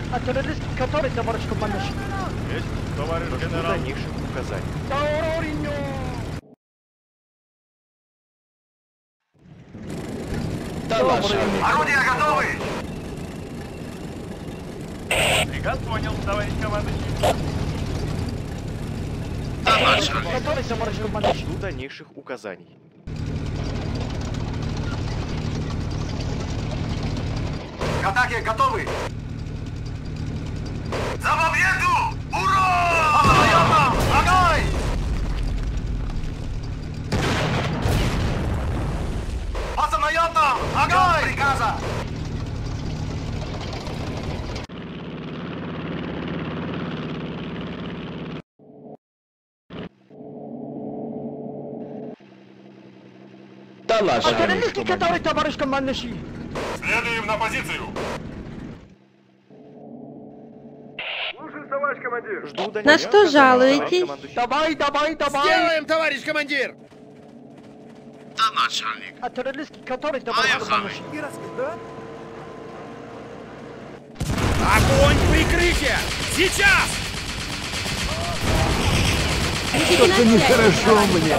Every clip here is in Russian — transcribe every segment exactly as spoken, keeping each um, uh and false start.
А террорист, который, товарищ командующий? Есть, товарищ генерал. Дальнейших указаний. Орудия готовы! Приказ понял, товарищ командующий. Который, товарищ командующий? Жду дальнейших указаний. К атаке готовы! За победу! Ура! Постоянно! Огонь! Постоянно! Огонь! Приказа! А террорист, который, товарищ командующий? Следуем на позицию! Жду дальнейших На что указаний, жалуетесь? товарищ командующий. Давай, давай, давай! Сделаем, товарищ командир! Да, начальник! А террорист, который, товарищ командующий? Огонь в прикрытие! Сейчас! Что-то нехорошо мне.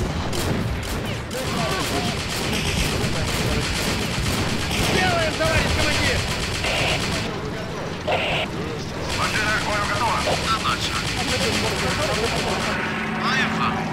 Сделаем, товарищ командир! Машина к бою готова! Да, начальник! Поехали!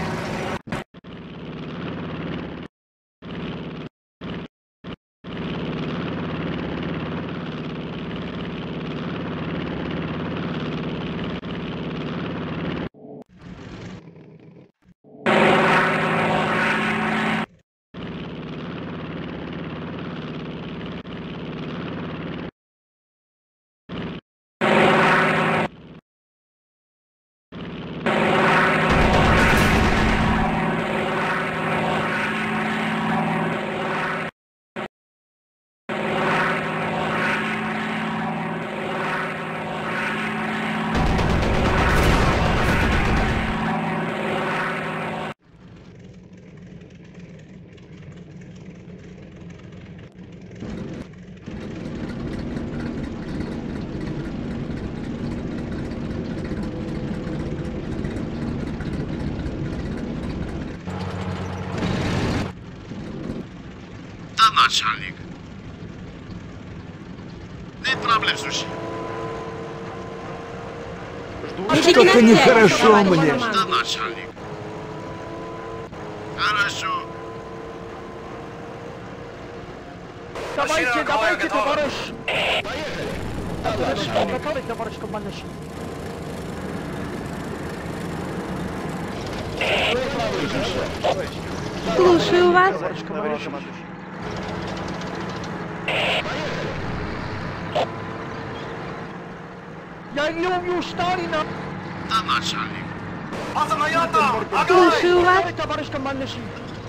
Начальник. Нет проблем, слушай. Что-то нехорошо мне. Да, начальник. Хорошо. Давайте, давайте, товарищ! Поехали! Который, товарищ командующий? Слушаю вас. Товарищ командующий. Я не убью Сталина! Да, начальник. Постоянно! Слушаю вас. Который, товарищ командующий?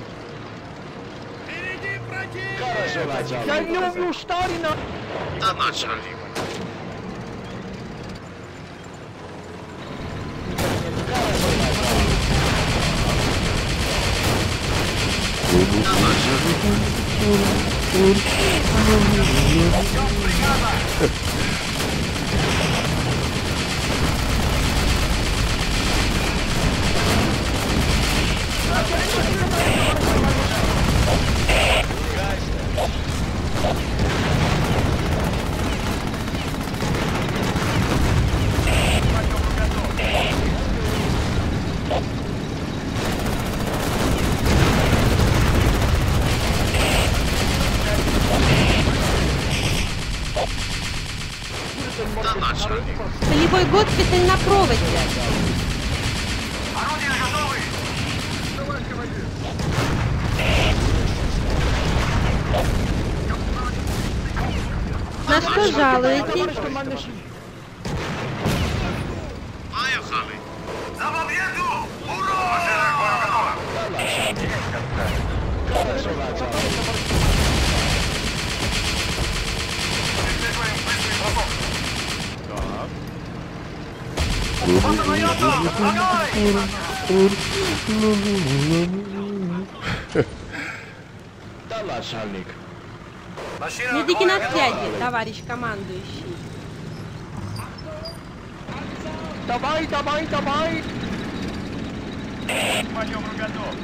Впереди противник! Я не убью Сталина! Да, начальник. Да, начальник. Полевой госпиталь на проводе. Орудия готовы! На что жалуетесь? Товарищ командующий! Поехали! За победу! Ура! Машина к бою готова! Преследуем быстрый бросок! Постоянно! Огонь! Да, начальник. Машина к Медики бою на готова! связи, товарищ командующий. Давай, давай, давай! Маневр готов.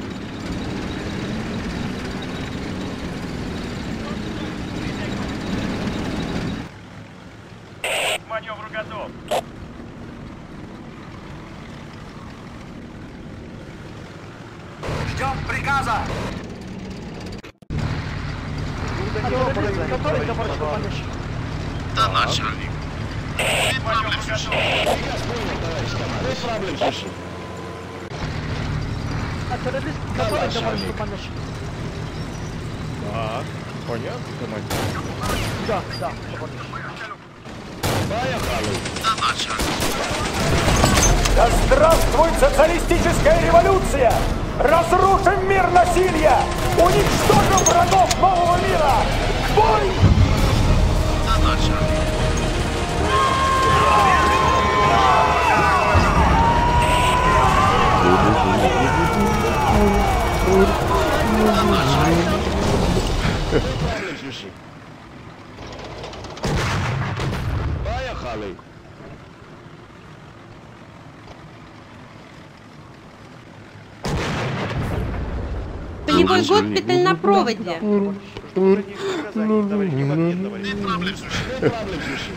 Маневр готов. Ждем приказа. Жду донесения указаний, Который, товарищ товарищ командующий. командующий. Да, начальник. Маневр готов. А террорист, который, товарищ командующий. Так, понятно, командир. Да, да, товарищ. Да, начальник. Да здравствует социалистическая революция! Разрушим мир насилия! Уничтожим врагов нового мира! Бой! Да, начальник. Да, начальник. Поехали! Полевой госпиталь на проводе. Жду донесения указаний, товарищ командир, товарищ. Нет проблем, слушай.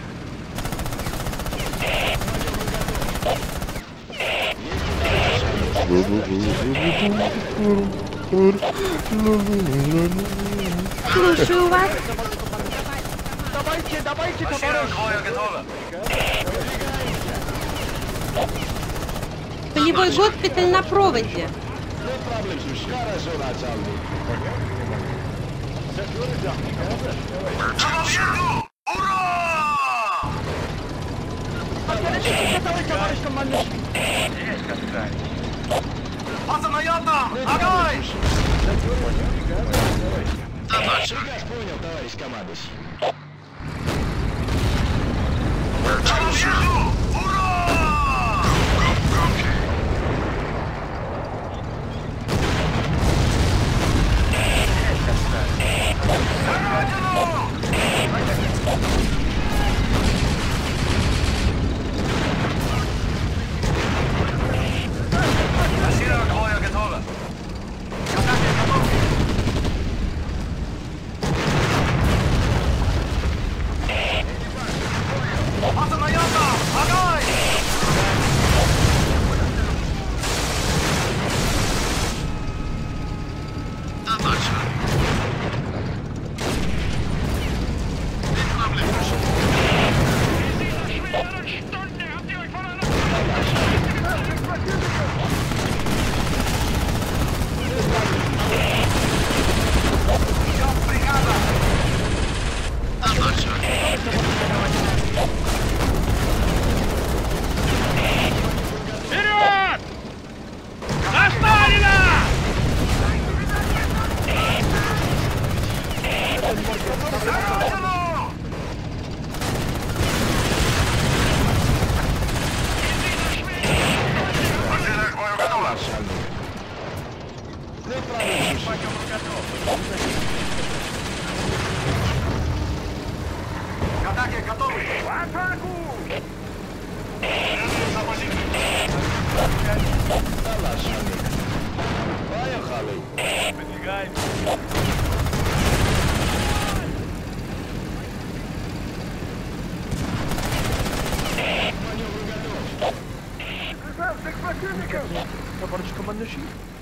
Слушаю вас. Давайте, давайте, товарищ! Двое готово. Полевой госпиталь на проводе. Ура! Оперативник готовый, товарищ командующий! Есть, капитан. Пацанайотам! Огонь! Да, начальник. Жду! Ура! Машина двое готова. Пацанайотам! Огонь! Да, начальник. Нет проблем. Ждем приказа. Да, начальник. Вперед! На Сталина! Заряжено! Машина к бою готова. Маневр готов. К атаке готовы. В атаку! За позицию. Выдвигаемся. Товарищ командующий!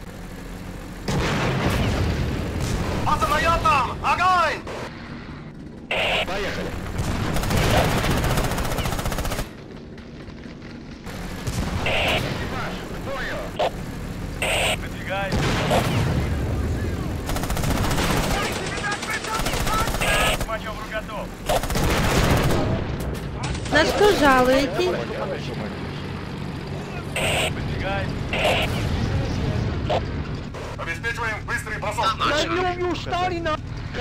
Пацанайотам! Огонь! Поехали! Выдвигаемся. Маневр готов. На что жалуетесь? Выдвигаемся. Обеспечиваем быстрый бросок. Даю Сталина!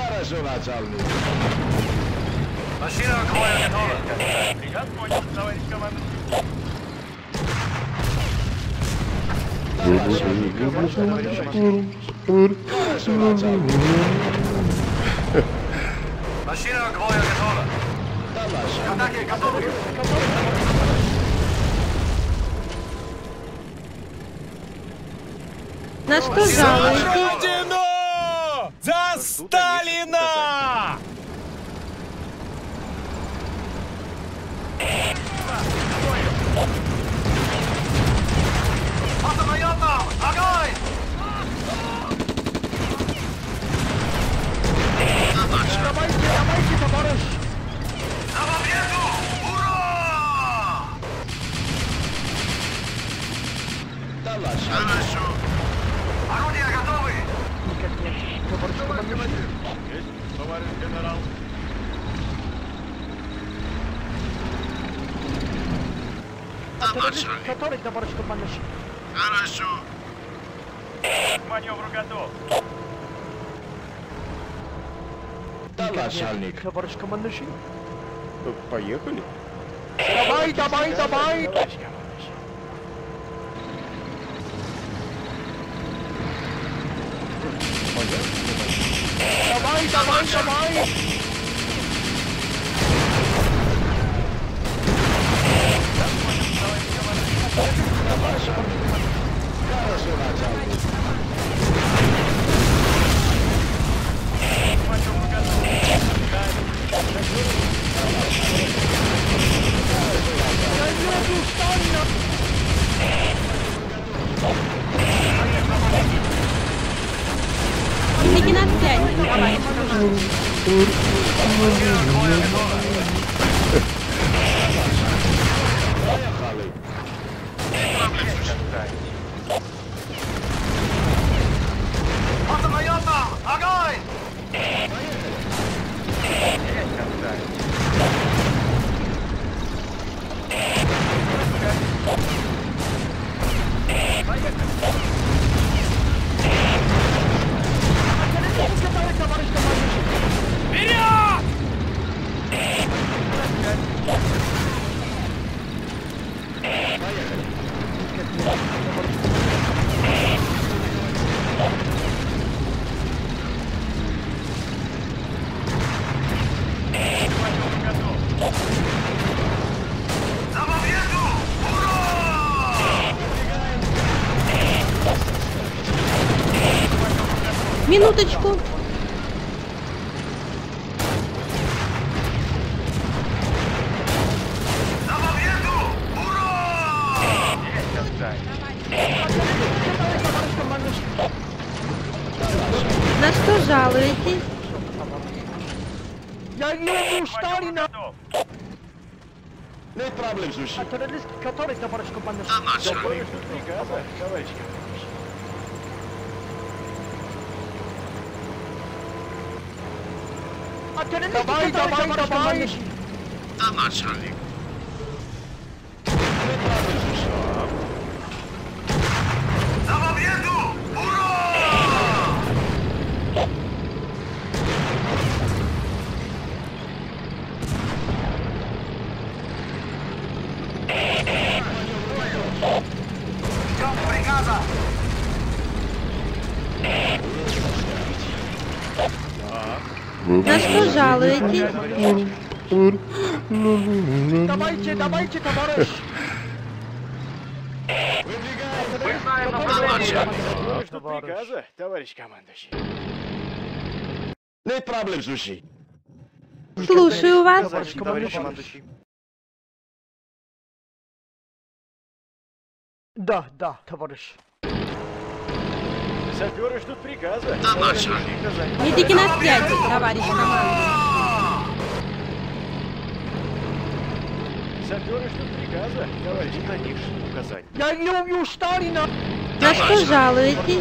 Машина к бою готова. Приказ понял, товарищ командующий. Машина к бою готова. К атаке готовы. На что жалуетесь? Родину! За Сталина! Давайте, давайте, товарищ! За победу! Ура! Хорошо. Орудия готовы! Никак нет. Товарищ командующий. Есть, товарищ генерал. Который, товарищ командующий? Хорошо. К маневру готов. Начальник. Товарищ командующий. Поехали. Давай, давай, давай! Товарищ командующий. Давай, давай, давай! Лейтенант пять, товарищ. Автомайотам! Огонь! Вперед! За победу! Ура! Минуточку. За победу! Ура! На что жалуетесь? Я люблю Сталина! Готов. No problem, Sushi. А террорист, который, товарищ командующий? Товарищ приказа, товарищ командующий. А террорист, давай, давай, давай! Да, начальник. За победу! Ура! Ждем приказа! На что жалуетесь? Давайте, давайте, товарищ! Товарищ ждут приказа, товарищ командующий. No problem, Sushi. Слушаю вас. Товарищ командующий. Да, да, товарищ. Саперы ждут приказа. Да, начальник. Медики на связи, товарищ командующий. Саперы ждут приказа, товарищ командующий. Указание. Я люблю Сталина! На что жалуетесь?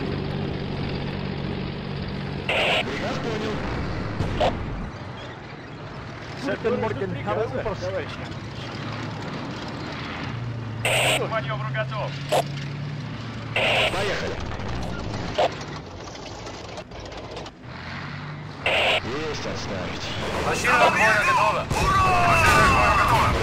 Саперы ждут Морген, приказа, Харрел, товарищ командующий. К маневру готов. Поехали. Есть отставить. Машина боя готова! Ура! Машина боя готова!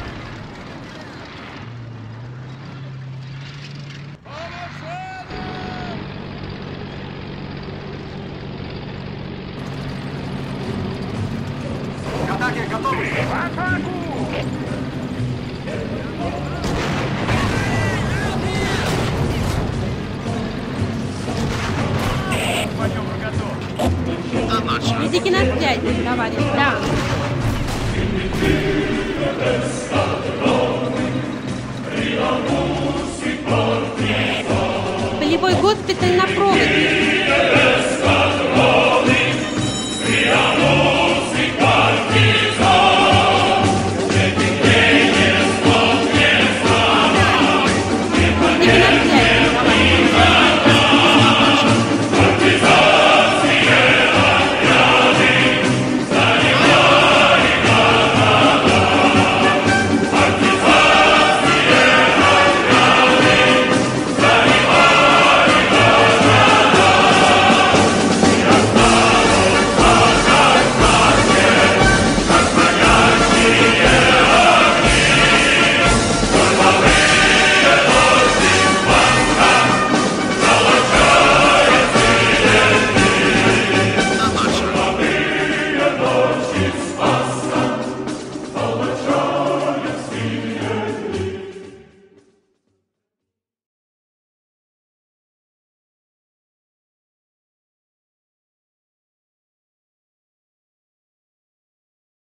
К атаке готовы! товарищ, да. Полевой госпиталь на проводе.